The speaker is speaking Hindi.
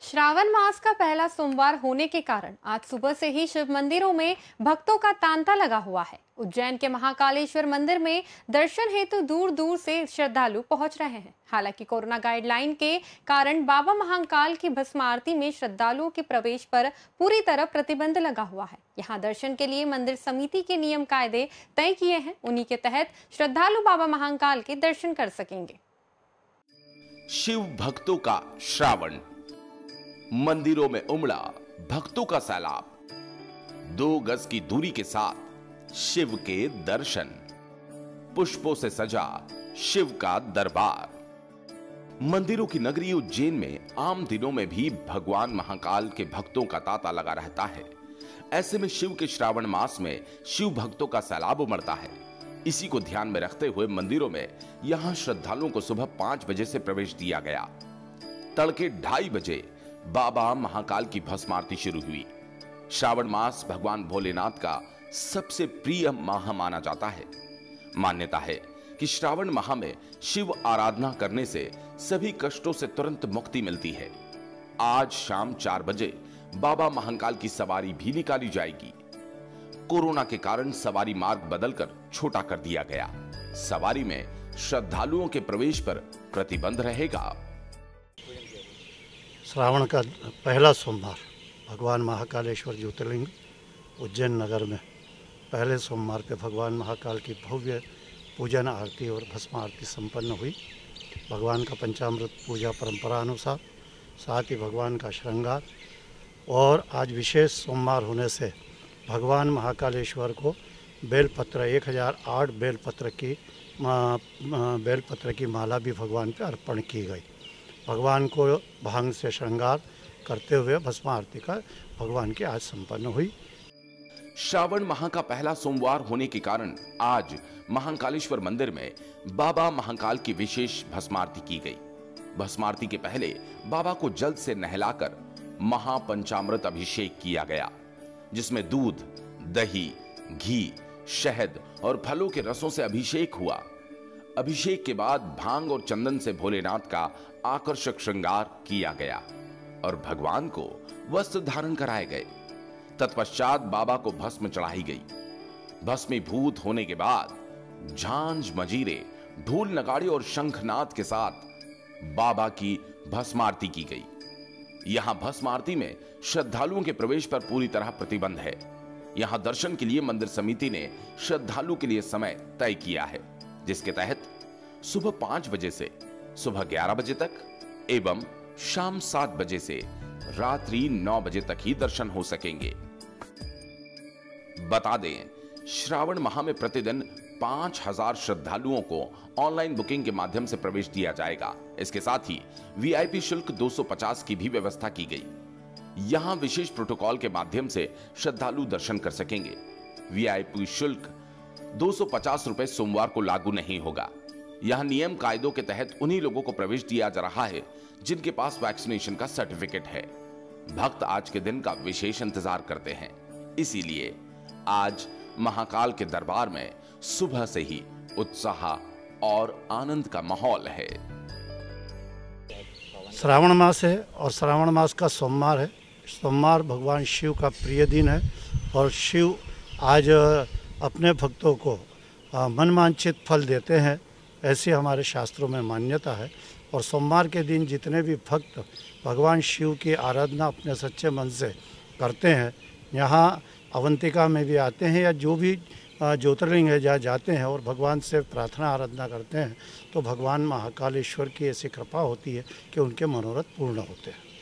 श्रावण मास का पहला सोमवार होने के कारण आज सुबह से ही शिव मंदिरों में भक्तों का तांता लगा हुआ है। उज्जैन के महाकालेश्वर मंदिर में दर्शन हेतु दूर दूर से श्रद्धालु पहुंच रहे हैं। हालांकि कोरोना गाइडलाइन के कारण बाबा महाकाल की भस्म आरती में श्रद्धालुओं के प्रवेश पर पूरी तरह प्रतिबंध लगा हुआ है। यहां दर्शन के लिए मंदिर समिति के नियम कायदे तय किए हैं, उन्हीं के तहत श्रद्धालु बाबा महाकाल के दर्शन कर सकेंगे। शिव भक्तों का श्रावण, मंदिरों में उमड़ा भक्तों का सैलाब। 2 गज की दूरी के साथ शिव के दर्शन, पुष्पों से सजा शिव का दरबार। मंदिरों की नगरी उज्जैन में आम दिनों में भी भगवान महाकाल के भक्तों का तांता लगा रहता है। ऐसे में शिव के श्रावण मास में शिव भक्तों का सैलाब उमड़ता है। इसी को ध्यान में रखते हुए मंदिरों में यहां श्रद्धालुओं को सुबह 5 बजे से प्रवेश दिया गया। तड़के 2:30 बजे बाबा महाकाल की भस्म आरती शुरू हुई। श्रावण मास भगवान भोलेनाथ का सबसे प्रिय माह माना जाता है। मान्यता है कि श्रावण माह में शिव आराधना करने से सभी कष्टों से तुरंत मुक्ति मिलती है। आज शाम 4 बजे बाबा महाकाल की सवारी भी निकाली जाएगी। कोरोना के कारण सवारी मार्ग बदलकर छोटा कर दिया गया। सवारी में श्रद्धालुओं के प्रवेश पर प्रतिबंध रहेगा। श्रावण का पहला सोमवार भगवान महाकालेश्वर ज्योतिर्लिंग उज्जैन नगर में पहले सोमवार पे भगवान महाकाल की भव्य पूजन आरती और भस्म आरती संपन्न हुई। भगवान का पंचामृत पूजा परंपरा अनुसार, साथ ही भगवान का श्रृंगार, और आज विशेष सोमवार होने से भगवान महाकालेश्वर को बेलपत्र 1008 बेलपत्र की माला भी भगवान पे अर्पण की गई। भगवान को भांग से श्रृंगार करते हुए भस्म आरती का भगवान की आज संपन्न हुई। श्रावण माह का पहला सोमवार होने के कारण आज महाकालेश्वर मंदिर में बाबा महाकाल की विशेष भस्म आरती की गई। भस्म आरती के पहले बाबा को जल से नहलाकर महापंचामृत अभिषेक किया गया, जिसमें दूध, दही, घी, शहद और फलों के रसों से अभिषेक हुआ। अभिषेक के बाद भांग और चंदन से भोलेनाथ का आकर्षक श्रृंगार किया गया और भगवान को वस्त्र धारण कराए गए। तत्पश्चात बाबा को भस्म चढ़ाई गई। भस्मीभूत होने के बाद झांझ मजीरे, ढोल नगाड़े और शंखनाद के साथ बाबा की भस्म आरती की गई। यहां भस्म आरती में श्रद्धालुओं के प्रवेश पर पूरी तरह प्रतिबंध है। यहां दर्शन के लिए मंदिर समिति ने श्रद्धालु के लिए समय तय किया है, जिसके तहत सुबह 5 बजे से सुबह 11 बजे तक एवं शाम 7 बजे से रात्रि 9 बजे तक ही दर्शन हो सकेंगे। बता दें, श्रावण माह में प्रतिदिन 5000 श्रद्धालुओं को ऑनलाइन बुकिंग के माध्यम से प्रवेश दिया जाएगा। इसके साथ ही वीआईपी शुल्क 250 की भी व्यवस्था की गई। यहां विशेष प्रोटोकॉल के माध्यम से श्रद्धालु दर्शन कर सकेंगे। वीआईपी शुल्क 250 रुपए सोमवार को लागू नहीं होगा। यहां नियम कायदों के तहत उन्हीं लोगों को प्रवेश दिया जा रहा है जिनके पास वैक्सीनेशन का सर्टिफिकेट है। भक्त आज के दिन का विशेष इंतजार करते हैं, इसीलिए आज महाकाल के दरबार में सुबह से ही उत्साह और आनंद का माहौल है। श्रावण मास है और श्रावण मास का सोमवार है। सोमवार भगवान शिव का प्रिय दिन है और शिव आज अपने भक्तों को मनवांछित फल देते हैं, ऐसी हमारे शास्त्रों में मान्यता है। और सोमवार के दिन जितने भी भक्त भगवान शिव की आराधना अपने सच्चे मन से करते हैं, यहाँ अवंतिका में भी आते हैं या जो भी ज्योतिर्लिंग है जहाँ जाते हैं और भगवान से प्रार्थना आराधना करते हैं, तो भगवान महाकालेश्वर की ऐसी कृपा होती है कि उनके मनोरथ पूर्ण होते हैं।